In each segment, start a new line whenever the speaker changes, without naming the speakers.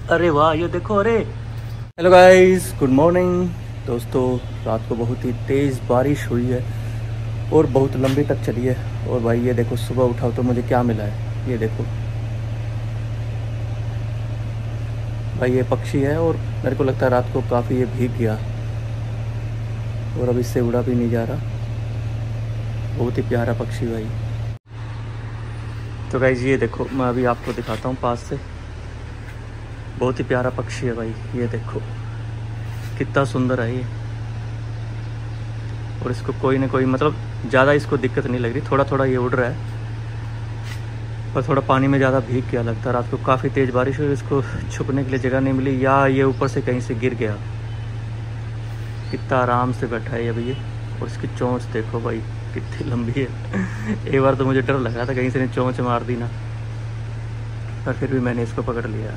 अरे वाह, ये देखो। अरे हेलो गाइस, गुड मॉर्निंग दोस्तों। रात को बहुत ही तेज़ बारिश हुई है और बहुत लंबी तक चली है। और भाई ये देखो, सुबह उठाओ तो मुझे क्या मिला है, ये देखो भाई, ये पक्षी है और मेरे को लगता है रात को काफ़ी ये भीग गया और अब इससे उड़ा भी नहीं जा रहा। बहुत ही प्यारा पक्षी भाई। तो गाइस ये देखो, मैं अभी आपको दिखाता हूँ पास से। बहुत ही प्यारा पक्षी है भाई, ये देखो कितना सुंदर है ये। और इसको कोई ना कोई मतलब ज़्यादा इसको दिक्कत नहीं लग रही, थोड़ा थोड़ा ये उड़ रहा है पर थोड़ा पानी में ज़्यादा भीग गया लगता है। रात को काफ़ी तेज़ बारिश हुई, इसको छुपने के लिए जगह नहीं मिली या ये ऊपर से कहीं से गिर गया। कितना आराम से बैठा है अभी ये। और इसकी चोंच देखो भाई कितनी लंबी है। एक बार तो मुझे डर लगा था कहीं से ने चोंच मार दी ना, पर फिर भी मैंने इसको पकड़ लिया।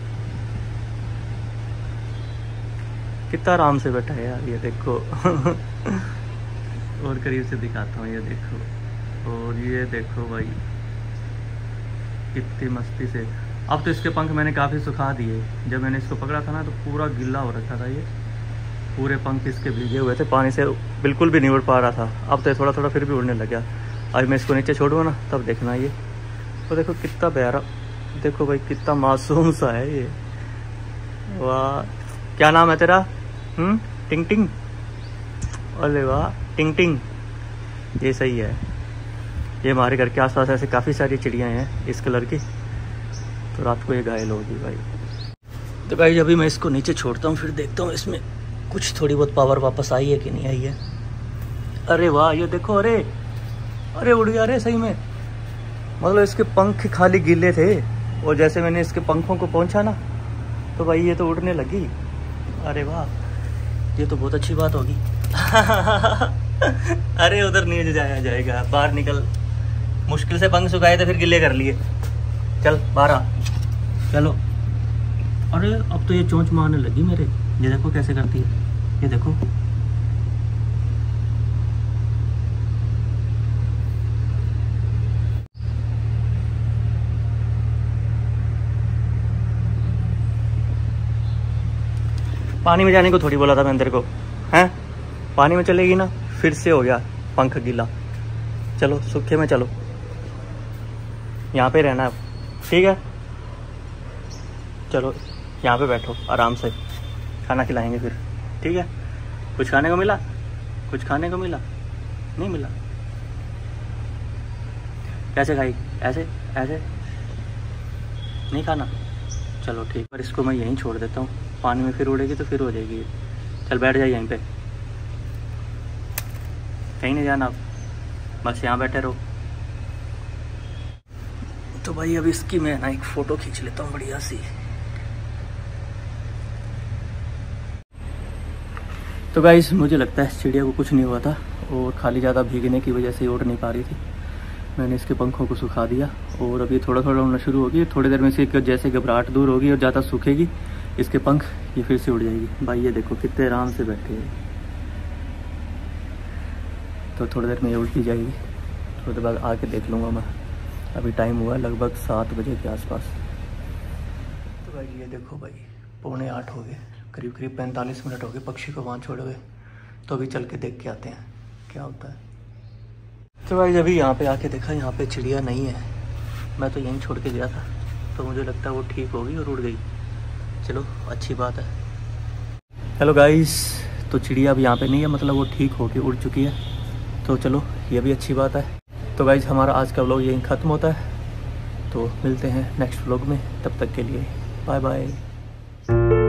कितना आराम से बैठा है यार, ये देखो। और करीब से दिखाता हूँ, ये देखो। और ये देखो भाई कितनी मस्ती से। अब तो इसके पंख मैंने काफ़ी सुखा दिए। जब मैंने इसको पकड़ा था ना तो पूरा गीला हो रखा था ये, पूरे पंख इसके भीगे हुए थे, पानी से बिल्कुल भी नहीं उड़ पा रहा था। अब तो थोड़ा थोड़ा फिर भी उड़ने लग गया। आज मैं इसको नीचे छोड़ूंगा ना तब देखना ये। तो देखो कितना प्यारा, देखो भाई कितना मासूम सा है ये। वाह, क्या नाम है तेरा? टिंग टिंग। अरे वाह, टिंग टिंग, ये सही है। ये हमारे घर के आसपास ऐसे काफ़ी सारी चिड़ियाँ हैं इस कलर की, तो रात को ये घायल होगी भाई। तो भाई अभी मैं इसको नीचे छोड़ता हूँ, फिर देखता हूँ इसमें कुछ थोड़ी बहुत पावर वापस आई है कि नहीं आई है। अरे वाह, ये देखो। अरे अरे उड़ गया रे सही में। मतलब इसके पंख खाली गीले थे और जैसे मैंने इसके पंखों को पहुँचा ना तो भाई ये तो उड़ने लगी। अरे वाह, ये तो बहुत अच्छी बात होगी। अरे उधर नहीं जाया जाएगा, बाहर निकल। मुश्किल से पंख सुखाए थे फिर गिले कर लिए। चल बाहर आ, चलो। अरे अब तो ये चोंच मारने लगी मेरे, ये देखो कैसे करती है, ये देखो। पानी में जाने को थोड़ी बोला था मैंने तेरे को, हैं? पानी में चलेगी ना फिर से हो गया पंख गीला। चलो सूखे में चलो, यहाँ पे रहना है, ठीक है? चलो यहाँ पे बैठो आराम से, खाना खिलाएंगे फिर, ठीक है? कुछ खाने को मिला? कुछ खाने को मिला? नहीं मिला? कैसे खाई? ऐसे ऐसे नहीं खाना? चलो ठीक, पर इसको मैं यहीं छोड़ देता हूँ। पानी में फिर उड़ेगी तो फिर हो जाएगी। चल बैठ जाए यहीं पे, कहीं नहीं जाना, बस यहाँ बैठे रहो। तो भाई अब इसकी मैं ना एक फ़ोटो खींच लेता हूँ बढ़िया सी। तो गाइस मुझे लगता है चिड़िया को कुछ नहीं हुआ था और खाली ज़्यादा भीगने की वजह से उड़ नहीं पा रही थी। मैंने इसके पंखों को सुखा दिया और अभी थोड़ा थोड़ा उड़ना शुरू होगी। थोड़ी देर में से जैसे घबराहट दूर होगी और ज़्यादा सूखेगी इसके पंख, ये फिर से उड़ जाएगी। भाई ये देखो कितने आराम से बैठे हैं। तो थोड़ी देर में ये उल्टी जाएगी, थोड़ी देर बाद आके देख लूँगा मैं। अभी टाइम हुआ लगभग 7 बजे के आसपास। तो भाई ये देखो भाई 7:45 हो गए, करीब करीब 45 मिनट हो गए पक्षी को वहाँ छोड़े हुए। तो अभी चल के देख के आते हैं क्या होता है। तो भाई अभी यहाँ पे आके देखा, यहाँ पे चिड़िया नहीं है। मैं तो यहीं छोड़ के गया था, तो मुझे लगता है वो ठीक होगी और उड़ गई। चलो अच्छी बात है। हेलो गाइस, तो चिड़िया अब यहाँ पे नहीं है, मतलब वो ठीक होके उड़ चुकी है। तो चलो ये भी अच्छी बात है। तो गाइस हमारा आज का व्लॉग यहीं ख़त्म होता है, तो मिलते हैं नेक्स्ट व्लॉग में। तब तक के लिए बाय बाय।